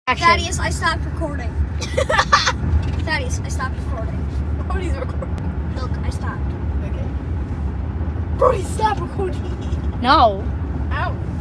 Thaddeus, I stopped recording. Thaddeus, I stopped recording. Brody's recording. Look, I stopped. Okay. Brody, stop recording. No. Ow.